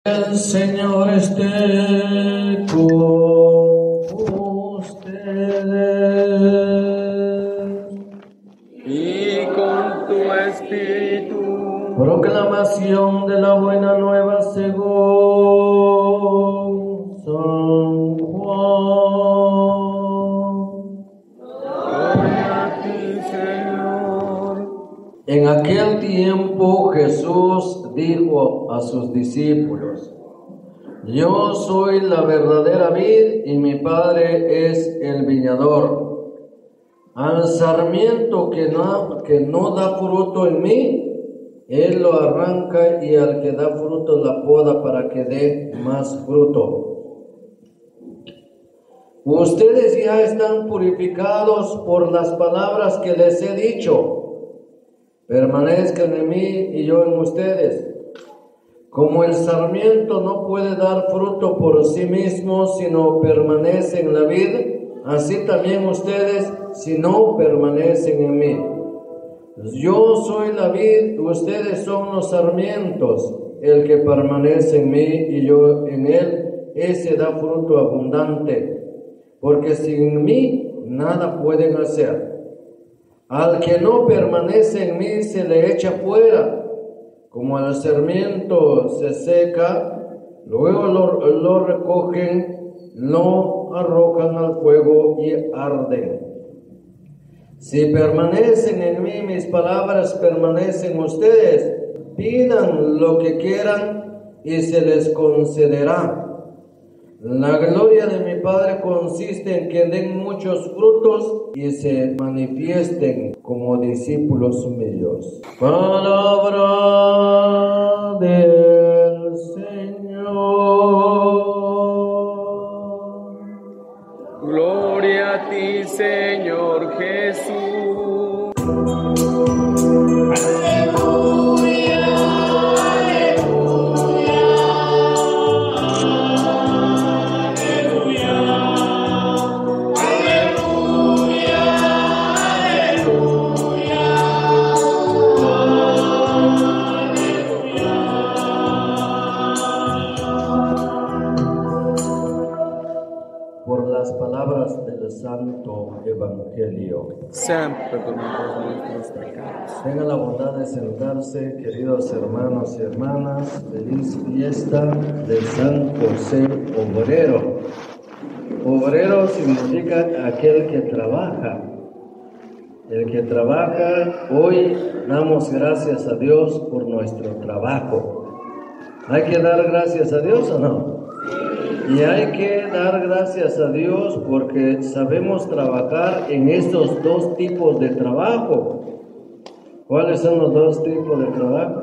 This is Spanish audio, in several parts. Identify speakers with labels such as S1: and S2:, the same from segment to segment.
S1: El Señor esté con ustedes
S2: y con tu espíritu.
S1: Proclamación de la buena nueva según San Juan.
S2: Gloria a ti, Señor.
S1: En aquel tiempo Jesús dijo a sus discípulos: Yo soy la verdadera vid y mi Padre es el viñador. Al sarmiento que no da fruto en mí, Él lo arranca, y al que da fruto la poda para que dé más fruto. Ustedes ya están purificados por las palabras que les he dicho. Permanezcan en mí y yo en ustedes. Como el sarmiento no puede dar fruto por sí mismo si no permanece en la vid, así también ustedes si no permanecen en mí. Yo soy la vid, ustedes son los sarmientos. El que permanece en mí y yo en él, ese da fruto abundante, porque sin mí nada pueden hacer. Al que no permanece en mí se le echa fuera. Como el sarmiento se seca, luego lo recogen, lo arrojan al fuego y arden. Si permanecen en mí, mis palabras permanecen en ustedes. Pidan lo que quieran y se les concederá. La gloria de mi Padre consiste en que den muchos frutos y se manifiesten como discípulos míos. Palabra del Señor.
S2: Gloria a ti, Señor Jesús.
S1: Santo Evangelio.
S2: Sean perdonados nuestros pecados.
S1: Tengan la bondad de sentarse, queridos hermanos y hermanas. Feliz fiesta de San José Obrero. Obrero significa aquel que trabaja. El que trabaja. Hoy damos gracias a Dios por nuestro trabajo. ¿Hay que dar gracias a Dios o no? Y hay que dar gracias a Dios porque sabemos trabajar en estos dos tipos de trabajo. ¿Cuáles son los dos tipos de trabajo?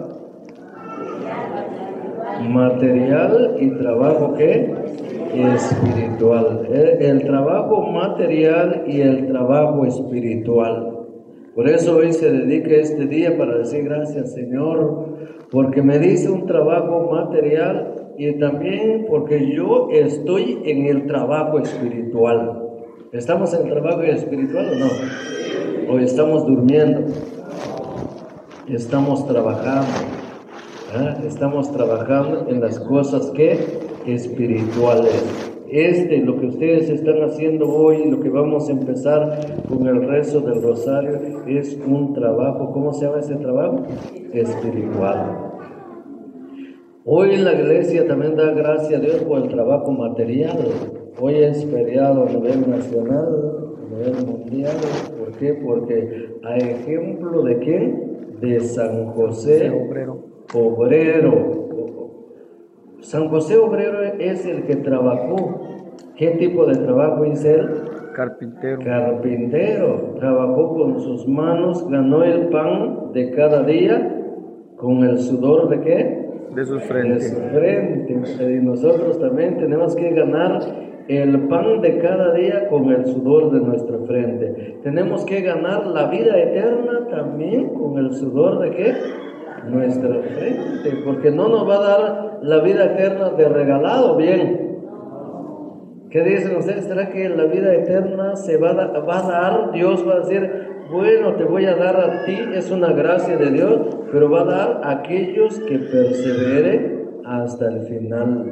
S1: Material y trabajo ¿qué? Espiritual. El trabajo material y el trabajo espiritual. Por eso hoy se dedica este día para decir gracias, Señor, porque me dice un trabajo material y también porque yo estoy en el trabajo espiritual. ¿Estamos en el trabajo espiritual o no? ¿O estamos durmiendo? Estamos trabajando. Estamos trabajando en las cosas que espirituales. Lo que ustedes están haciendo hoy, lo que vamos a empezar con el rezo del rosario, es un trabajo. ¿Cómo se llama ese trabajo? Espiritual. Hoy la iglesia también da gracias a Dios por el trabajo material. Hoy es feriado a nivel nacional, a nivel mundial. ¿Por qué? Porque a ejemplo de ¿quién? De San José Obrero. San José Obrero es el que trabajó. ¿Qué tipo de trabajo hizo él? Carpintero. Trabajó con sus manos, ganó el pan de cada día con el sudor ¿de qué?
S2: De su frente.
S1: De su frente. Y nosotros también tenemos que ganar el pan de cada día con el sudor de nuestra frente. Tenemos que ganar la vida eterna también con el sudor de ¿qué? Nuestra frente, porque no nos va a dar la vida eterna de regalado, bien. ¿Qué dicen ustedes? ¿Será que la vida eterna se va a dar? Dios va a decir, bueno, te voy a dar a ti, es una gracia de Dios, pero va a dar a aquellos que perseveren hasta el final.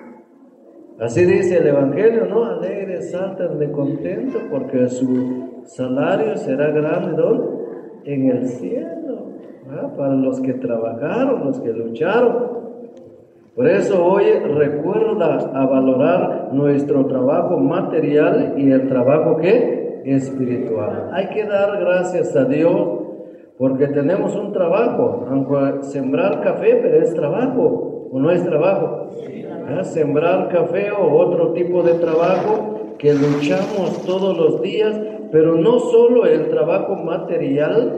S1: Así dice el Evangelio, ¿no? Alegres, saltan de contento, porque su salario será grande, ¿dónde? En el cielo, ¿verdad? Para los que trabajaron, los que lucharon. Por eso hoy recuerda a valorar nuestro trabajo material y el trabajo ¿qué? Espiritual. Hay que dar gracias a Dios porque tenemos un trabajo, aunque sembrar café, pero es trabajo, ¿o no es trabajo? Sembrar café o otro tipo de trabajo que luchamos todos los días, pero no solo el trabajo material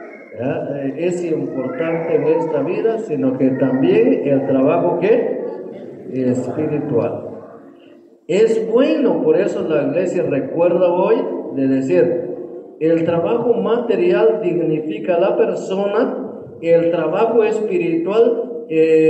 S1: es importante en esta vida, sino que también el trabajo ¿qué? Espiritual. Es bueno, por eso la iglesia recuerda hoy de decir, el trabajo material dignifica a la persona, el trabajo espiritual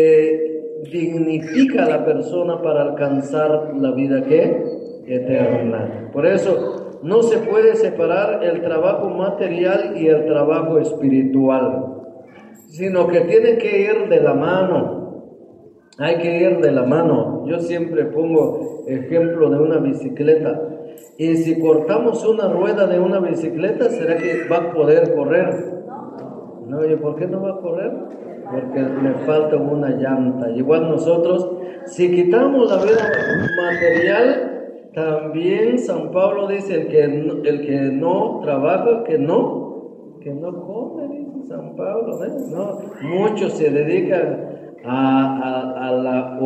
S1: dignifica a la persona para alcanzar la vida ¿qué? Eterna. Por eso no se puede separar el trabajo material y el trabajo espiritual, sino que tienen que ir de la mano. Hay que ir de la mano. Yo siempre pongo ejemplo de una bicicleta. Y si cortamos una rueda de una bicicleta, ¿será que va a poder correr? No, ¿y por qué no va a correr? Porque le falta una llanta. Igual nosotros, si quitamos la vida material, también San Pablo dice, el que no trabaja, que no come, dice San Pablo, ¿eh? No, muchos se dedican a la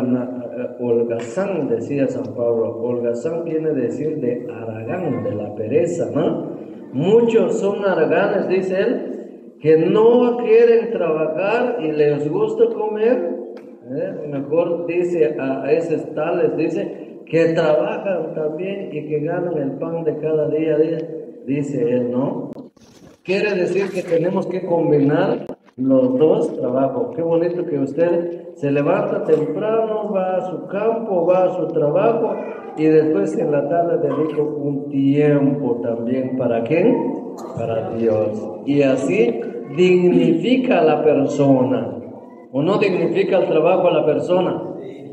S1: holgazán, decía San Pablo. Holgazán viene a decir de haragán, de la pereza, ¿no? Muchos son haraganes, dice él, que no quieren trabajar y les gusta comer. Mejor dice a esos tales, dice, que trabajan también y que ganan el pan de cada día, dice él, ¿no? Quiere decir que tenemos que combinar los dos trabajos. Qué bonito que usted se levanta temprano, va a su campo, va a su trabajo y después en la tarde dedica un tiempo también. ¿Para quién? Para Dios. Y así dignifica a la persona. ¿O no dignifica el trabajo a la persona?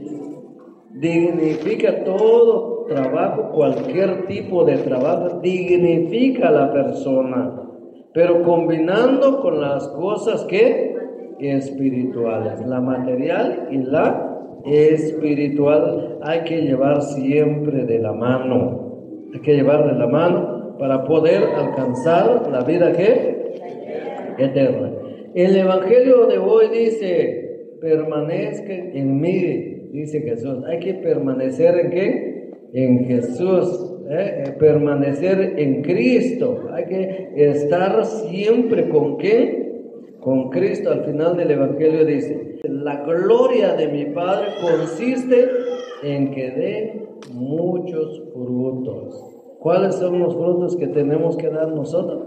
S1: Dignifica todo trabajo, cualquier tipo de trabajo, dignifica a la persona, pero combinando con las cosas que espirituales, la material y la espiritual, hay que llevar siempre de la mano, hay que llevar de la mano para poder alcanzar la vida que eterna. El Evangelio de hoy dice, permanezcan en mí. Dice Jesús, hay que permanecer ¿en qué? En Jesús, permanecer en Cristo, hay que estar siempre ¿con qué? Con Cristo. Al final del Evangelio dice, la gloria de mi Padre consiste en que dé muchos frutos. ¿Cuáles son los frutos que tenemos que dar nosotros?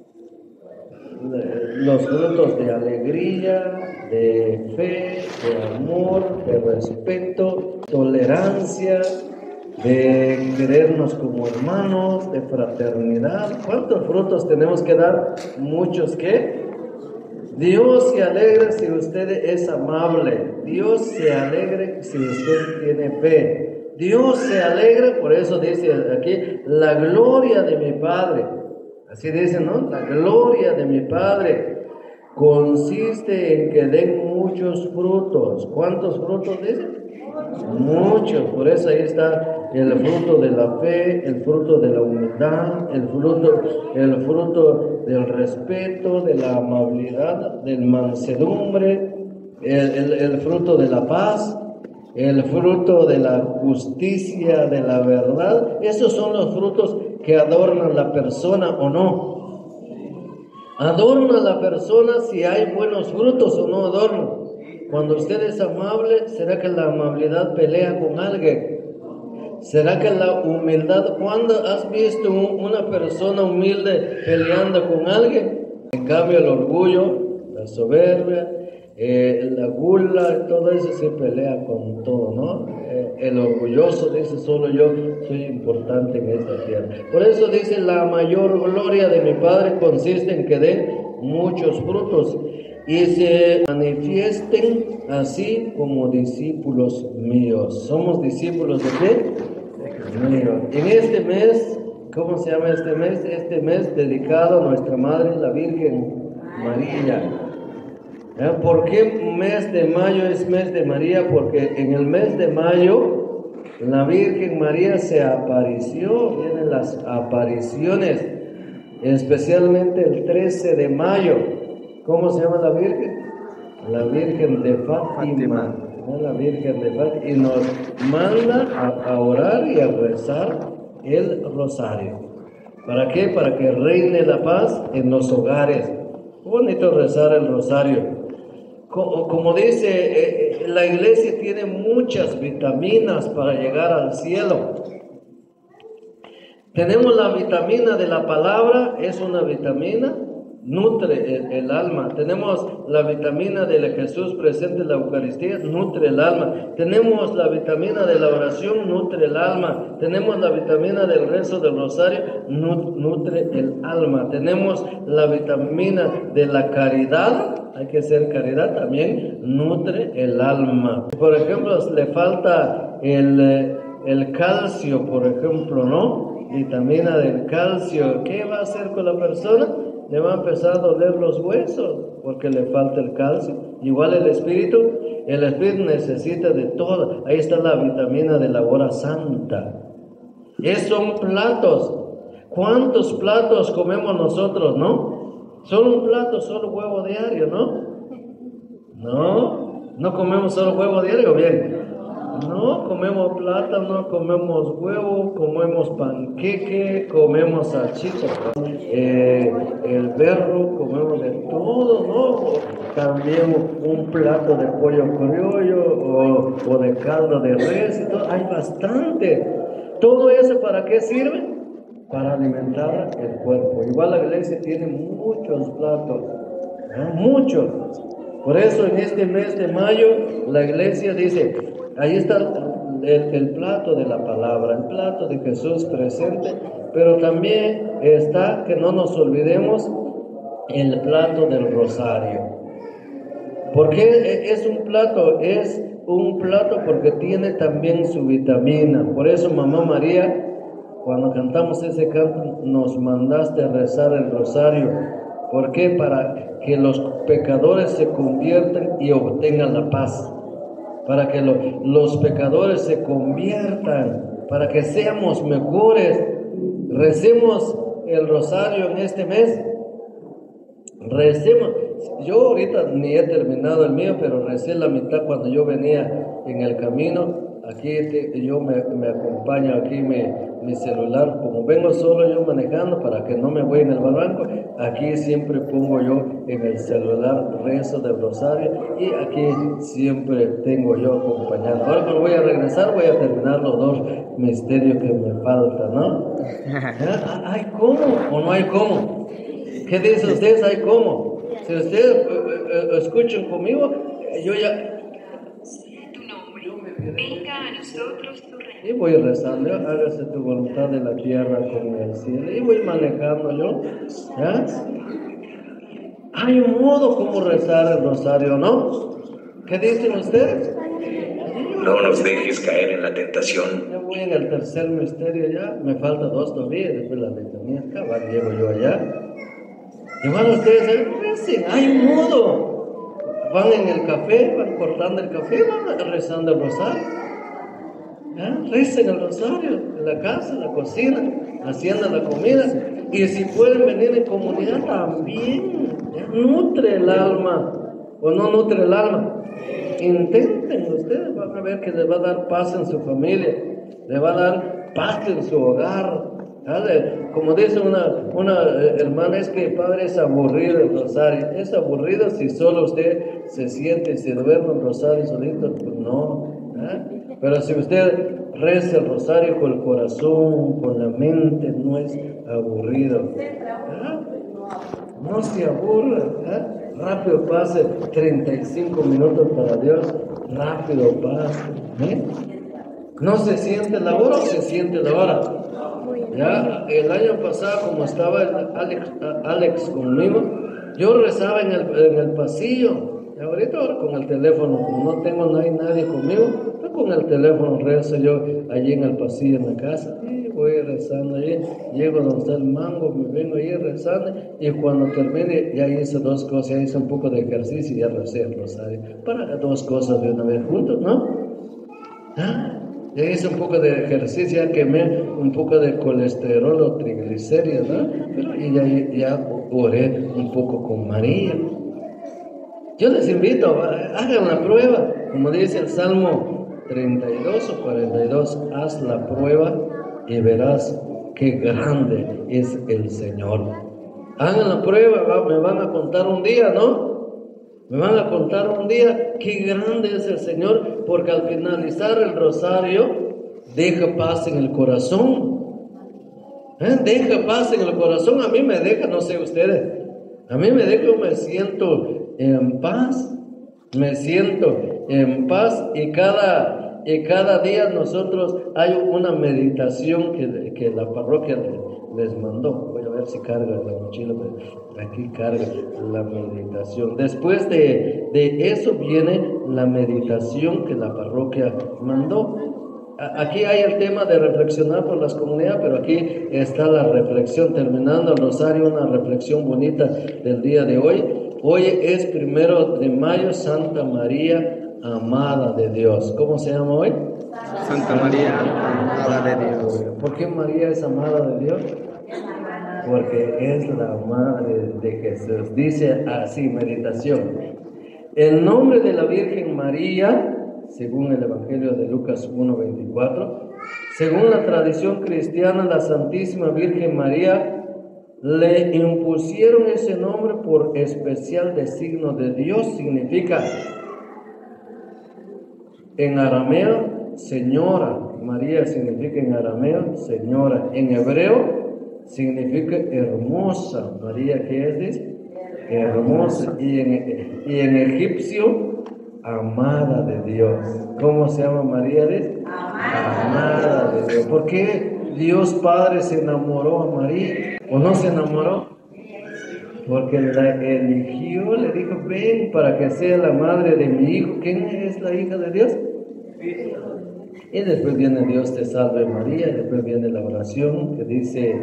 S1: Los frutos de alegría, de fe, de amor, de respeto, tolerancia, de querernos como hermanos, de fraternidad. ¿Cuántos frutos tenemos que dar? Muchos. ¿Qué? Dios se alegra si usted es amable. Dios se alegra si usted tiene fe. Dios se alegra, por eso dice aquí, la gloria de mi Padre. Así dice, ¿no? La gloria de mi Padre consiste en que den muchos frutos. ¿Cuántos frutos dice? Muchos. Por eso ahí está el fruto de la fe, el fruto de la humildad, el fruto del respeto, de la amabilidad, del mansedumbre, el fruto de la paz, el fruto de la justicia, de la verdad. Esos son los frutos que adornan la persona o no. Adorna la persona si hay buenos frutos o no adorna. Cuando usted es amable, ¿será que la amabilidad pelea con alguien? ¿Será que la humildad, cuando has visto una persona humilde peleando con alguien? En cambio el orgullo, la soberbia, la gula, todo eso se pelea con todo, ¿no? El orgulloso dice, solo yo soy importante en esta tierra. Por eso dice, la mayor gloria de mi Padre consiste en que den muchos frutos. y se manifiesten así como discípulos míos. ¿Somos discípulos de qué? Míos. En este mes, ¿cómo se llama este mes? Este mes dedicado a nuestra Madre, la Virgen María. ¿Por qué mes de mayo es mes de María? Porque en el mes de mayo la Virgen María se apareció, vienen las apariciones, especialmente el 13 de mayo. ¿Cómo se llama la Virgen? La Virgen de Fátima. La Virgen de Fátima. Y nos manda a orar y a rezar el rosario. ¿Para qué? Para que reine la paz en los hogares. Bonito rezar el rosario. Como dice, la iglesia tiene muchas vitaminas para llegar al cielo. Tenemos la vitamina de la palabra, es una vitamina, nutre el alma. Tenemos la vitamina de Jesús presente en la Eucaristía, nutre el alma. Tenemos la vitamina de la oración, nutre el alma. Tenemos la vitamina del rezo del rosario, nutre el alma. Tenemos la vitamina de la caridad, hay que hacer caridad, también nutre el alma. Por ejemplo, le falta el calcio, por ejemplo, ¿no? Vitamina del calcio. ¿Qué va a hacer con la persona? Le va a empezar a doler los huesos porque le falta el calcio. Igual el espíritu necesita de todo. Ahí está la vitamina de la hora santa. Son platos. ¿Cuántos platos comemos nosotros, no? Solo un plato, solo huevo diario, ¿no? No comemos solo huevo diario, bien. No, comemos plátano, comemos huevo, comemos panqueque, comemos salchicha, el berro, comemos de todo, ¿no? También un plato de pollo criollo o de caldo de res y todo. Hay bastante. ¿Todo eso para qué sirve? Para alimentar el cuerpo. Igual la iglesia tiene muchos platos, ¿no? Muchos. Por eso en este mes de mayo la iglesia dice, ahí está el plato de la palabra, el plato de Jesús presente, pero también está, que no nos olvidemos, el plato del rosario. ¿Por qué es un plato? Es un plato porque tiene también su vitamina. Por eso, Mamá María, cuando cantamos ese canto, nos mandaste a rezar el rosario. ¿Por qué? Para que los pecadores se conviertan y obtengan la paz. Para que los pecadores se conviertan, para que seamos mejores. Recemos el rosario en este mes. Recemos. Yo ahorita ni he terminado el mío, pero recé la mitad cuando yo venía en el camino. Aquí yo me acompaño aquí mi celular, como vengo solo yo manejando para que no me voy en el barranco, aquí siempre pongo yo en el celular rezo del rosario y aquí siempre tengo yo acompañando. Ahora cuando voy a regresar voy a terminar los 2 misterios que me faltan, ¿no? ¿Hay cómo o no hay cómo? ¿Qué dicen ustedes? ¿Hay cómo? Si ustedes escuchan conmigo, yo ya...
S3: Venga a nosotros tu reino.
S1: Y voy rezando, hágase tu voluntad en la tierra como en el cielo. Y voy manejando yo, ¿ya? Hay un modo como rezar el rosario, ¿no? ¿Qué dicen ustedes?
S4: No nos dejes caer en la tentación.
S1: Ya voy en el tercer misterio ya, me faltan 2 todavía, después la letanía, cabal, llego yo allá. Igual ustedes recen, hay un modo. Van en el café, van cortando el café, van rezando el rosario. Recen el rosario en la casa, en la cocina, haciendo la comida. Y si pueden venir en comunidad también, nutre el alma o no nutre el alma. Intenten, ustedes van a ver que les va a dar paz en su familia, les va a dar paz en su hogar. Como dice una hermana, es que padre es aburrido el rosario. Es aburrido si solo usted se siente y se duerme el rosario solito, pues no. Pero si usted reza el rosario con el corazón, con la mente, no es aburrido. No se aburra. Rápido pase 35 minutos para Dios. Rápido pase. No se siente la hora o se siente la hora. Ya el año pasado, como estaba Alex conmigo, Yo rezaba en el pasillo. Ahorita con el teléfono, como no hay nadie conmigo, pero con el teléfono rezo yo allí en el pasillo en la casa. Y voy rezando allí. Llego donde está el mango, me vengo allí rezando. Y cuando termine, ya hice dos cosas. Ya hice un poco de ejercicio y ya recé el rosario. Para dos cosas de una vez juntos, ¿no? Ya hice un poco de ejercicio, ya quemé un poco de colesterol o triglicéridos, ¿no? Pero ya oré un poco con María. Yo les invito, hagan la prueba, como dice el Salmo 32 o 42, haz la prueba y verás qué grande es el Señor. Hagan la prueba, me van a contar un día, ¿no? Me van a contar un día qué grande es el Señor, porque al finalizar el rosario, deja paz en el corazón. Deja paz en el corazón, a mí me deja, no sé ustedes, a mí me deja, me siento en paz, y cada día nosotros hay una meditación que la parroquia les mandó. Voy a ver si carga la mochila, pero aquí carga la meditación. Después de eso viene la meditación que la parroquia mandó. Aquí hay el tema de reflexionar por las comunidades, pero aquí está la reflexión, terminando el rosario, una reflexión bonita del día de hoy. Hoy es 1 de mayo, Santa María, amada de Dios. ¿Cómo se llama hoy?
S2: Santa María, amada de Dios.
S1: ¿Por qué María es amada de Dios? Porque es la madre de Jesús. Dice así, meditación. El nombre de la Virgen María, según el Evangelio de Lucas 1:24, según la tradición cristiana, la Santísima Virgen María le impusieron ese nombre por especial designo de Dios. Significa en arameo señora. María significa en arameo señora. En hebreo significa hermosa. María, ¿qué es? Dice hermosa. Y en egipcio, amada de Dios. ¿Cómo se llama María? Dice amada de Dios. ¿Por qué Dios Padre se enamoró a María? ¿O no se enamoró? Porque la eligió, le dijo, ven para que sea la madre de mi hijo. ¿Quién es la hija de Dios? Y después viene Dios te salve María, después viene la oración que dice,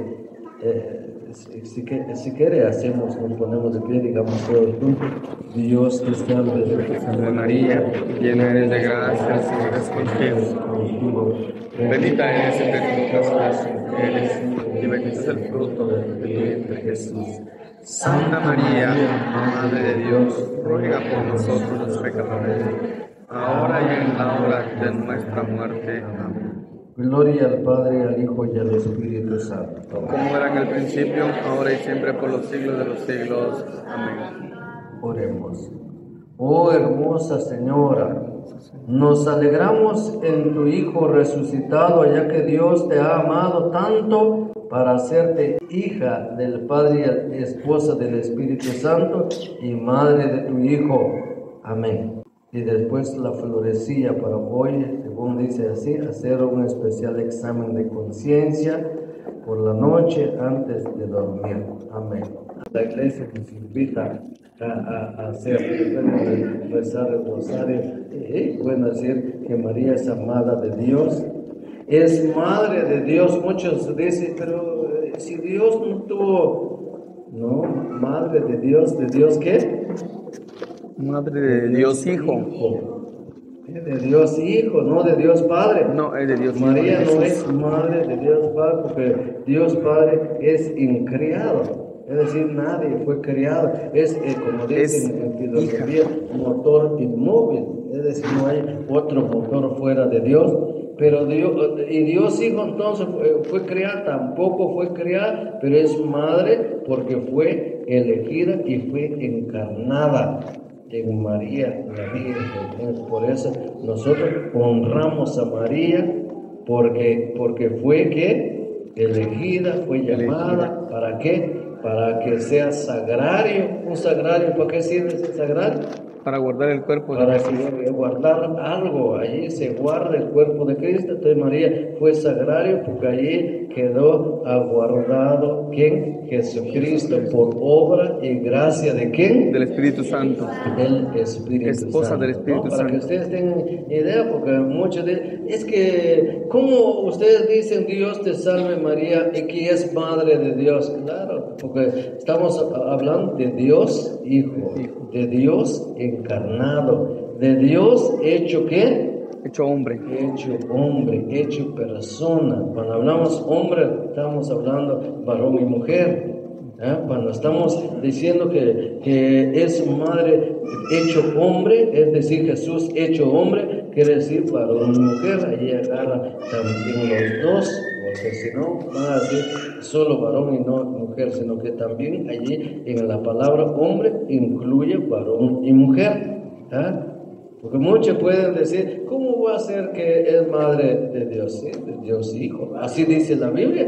S1: si quiere hacemos, nos ponemos de pie, digamos todos juntos, Dios te salve
S2: María, llena eres de gracia, el Señor es contigo. Bendita eres entre todas las mujeres, y bendito es el fruto de tu vientre, Jesús. Santa María, Madre de Dios, ruega por nosotros los pecadores, ahora y en la hora de nuestra muerte. Amén.
S1: Gloria al Padre, al Hijo y al Espíritu Santo.
S2: Como era en el principio, ahora y siempre por los siglos de los siglos. Amén.
S1: Oremos. Oh hermosa Señora, nos alegramos en tu Hijo resucitado, ya que Dios te ha amado tanto para hacerte hija del Padre y esposa del Espíritu Santo y madre de tu Hijo. Amén. Y después la florecilla para hoy, según dice así, hacer un especial examen de conciencia por la noche antes de dormir. Amén. La iglesia nos invita a hacer, rezar el rosario. Bueno, decir que María es amada de Dios, es madre de Dios. Muchos dicen, pero si Dios no tuvo, no, madre de Dios ¿qué?
S2: Madre de Dios Hijo.
S1: De Dios Hijo, no de Dios Padre.
S2: No, es de Dios Hijo.
S1: María no es madre de Dios Padre, porque Dios Padre es increado. Es decir, nadie fue criado. Es, como dicen en filosofía, motor inmóvil. Es decir, no hay otro motor fuera de Dios. Pero Dios Hijo entonces fue criada, tampoco fue criada, pero es madre porque fue elegida y fue encarnada en María, la Virgen. Por eso nosotros honramos a María porque fue que elegida, fue llamada. ¿Para qué? Para que sea sagrario. Un sagrario, ¿para qué sirve ese sagrario?
S2: para guardar el cuerpo de
S1: para
S2: Jesús.
S1: que guardar algo, allí se guarda el cuerpo de Cristo. Entonces María fue sagrario porque allí quedó aguardado ¿quién? Jesucristo, por obra y gracia de ¿quién?
S2: Del Espíritu Santo.
S1: Del Espíritu
S2: Esposa
S1: Santo,
S2: del Espíritu
S1: ¿no? Para
S2: Santo.
S1: que ustedes tengan idea, porque muchos dicen, es que, ¿cómo ustedes dicen Dios te salve María y que es Madre de Dios? Claro, porque estamos hablando de Dios Hijo, de Dios encarnado, de Dios hecho ¿qué?
S2: Hecho hombre.
S1: Hecho hombre, hecho persona. Cuando hablamos hombre, estamos hablando varón y mujer. Cuando estamos diciendo que es madre hecho hombre, es decir, Jesús hecho hombre, quiere decir varón y mujer. Allí agarra también los dos, porque si no van a decir solo varón y no mujer, sino que también allí en la palabra hombre incluye varón y mujer. Porque muchos pueden decir, ¿cómo va a ser que es madre de Dios? ¿Sí? De Dios Hijo. Así dice la Biblia.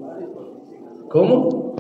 S1: ¿Cómo?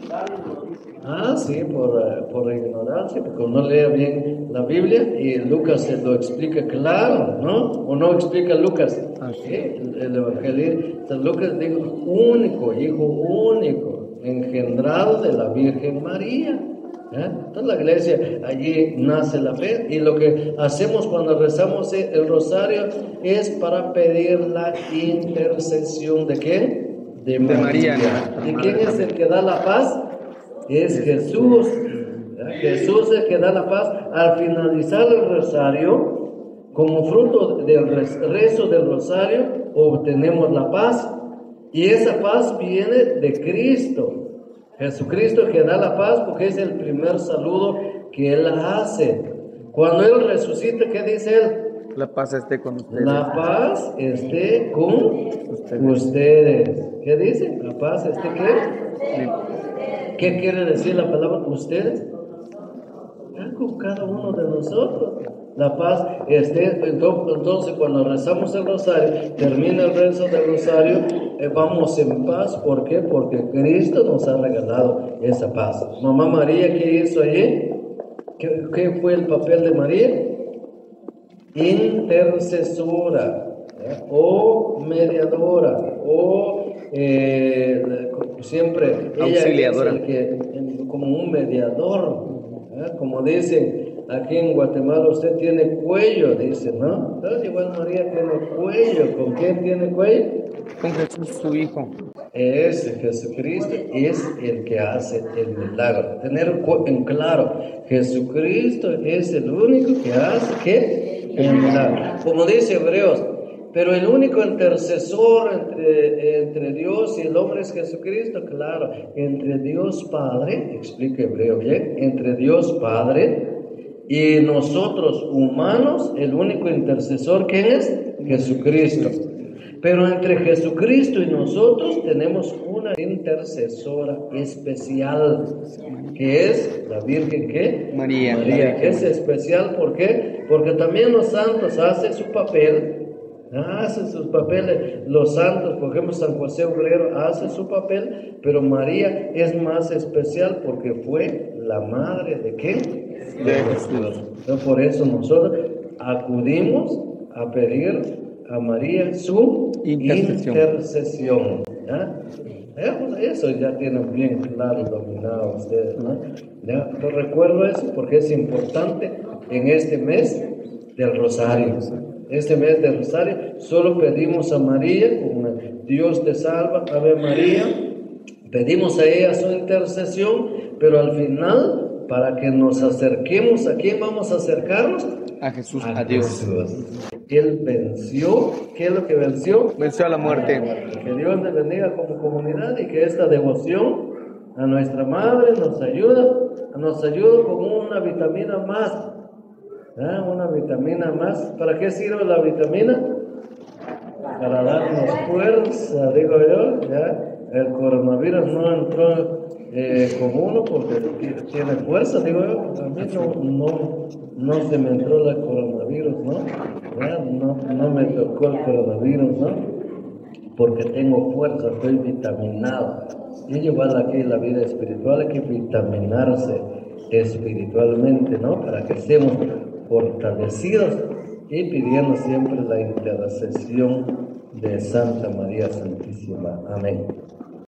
S1: Sí, por ignorancia, porque uno lee bien la Biblia y Lucas se lo explica claro, ¿no? ¿O no explica Lucas? ¿Sí? El evangelista Lucas dijo, único, hijo único, engendrado de la Virgen María. Entonces la iglesia, allí nace la fe, y lo que hacemos cuando rezamos el rosario es para pedir la intercesión ¿de qué? De María. ¿Y quién es el que da la paz? Es Jesús. Jesús es el que da la paz. Al finalizar el rosario, como fruto del rezo del rosario, obtenemos la paz, y esa paz viene de Cristo. Jesucristo que da la paz, porque es el primer saludo que Él hace. Cuando Él resucita, ¿qué dice Él?
S2: La paz esté con ustedes.
S1: La paz esté con ustedes. ¿Qué dice? La paz esté ¿qué? ¿Qué quiere decir la palabra ustedes? Con cada uno de nosotros. La paz esté. Entonces cuando rezamos el rosario, termina el rezo del rosario, vamos en paz. ¿Por qué? Porque Cristo nos ha regalado esa paz. Mamá María, ¿qué hizo allí? ¿Qué fue el papel de María? Intercesora, o mediadora, o siempre
S2: auxiliadora,
S1: como un mediador. Como dicen aquí en Guatemala, usted tiene cuello, dicen, ¿no? Entonces igual María tiene cuello. ¿Con quién tiene cuello?
S2: Con Jesús, su Hijo.
S1: Ese Jesucristo es el que hace el milagro. Tener en claro, Jesucristo es el único que hace ¿qué? El milagro. Como dice Hebreos, pero el único intercesor entre Dios y el hombre es Jesucristo. Claro, entre Dios Padre, explica Hebreo bien, entre Dios Padre y nosotros humanos, el único intercesor, ¿quién es? Jesucristo. Pero entre Jesucristo y nosotros tenemos una intercesora especial, que es la Virgen ¿qué?
S2: María.
S1: Es especial, ¿por qué? Porque también los santos hacen su papel. Hacen sus papeles, los santos, por ejemplo San José Obrero hace su papel, pero María es más especial porque fue la madre de ¿qué? De Jesús. Entonces, por eso nosotros acudimos a pedir a María su intercesión. Eso ya tienen bien claro, dominado ustedes, ¿no? ¿Ya? Yo recuerdo eso porque es importante en este mes del Rosario. Este mes del Rosario solo pedimos a María, como Dios te salva, Ave María, pedimos a ella su intercesión, pero al final, para que nos acerquemos, ¿a quién vamos a acercarnos?
S2: A Jesús, a Dios.
S1: Jesús. Él venció. ¿Qué es lo que venció?
S2: Venció a la muerte.
S1: Que Dios les bendiga como comunidad y que esta devoción a nuestra Madre nos ayuda como una vitamina más. Una vitamina más. ¿Para qué sirve la vitamina? Para darnos fuerza, digo yo. ¿Ya? El coronavirus no entró con uno porque tiene fuerza, digo yo. A mí no se me entró el coronavirus, ¿no? No me tocó el coronavirus, ¿no? Porque tengo fuerza, estoy vitaminado. Y igual aquí en la vida espiritual hay que vitaminarse espiritualmente, ¿no? Para que estemos fortalecidos y pidiendo siempre la intercesión de Santa María Santísima. Amén.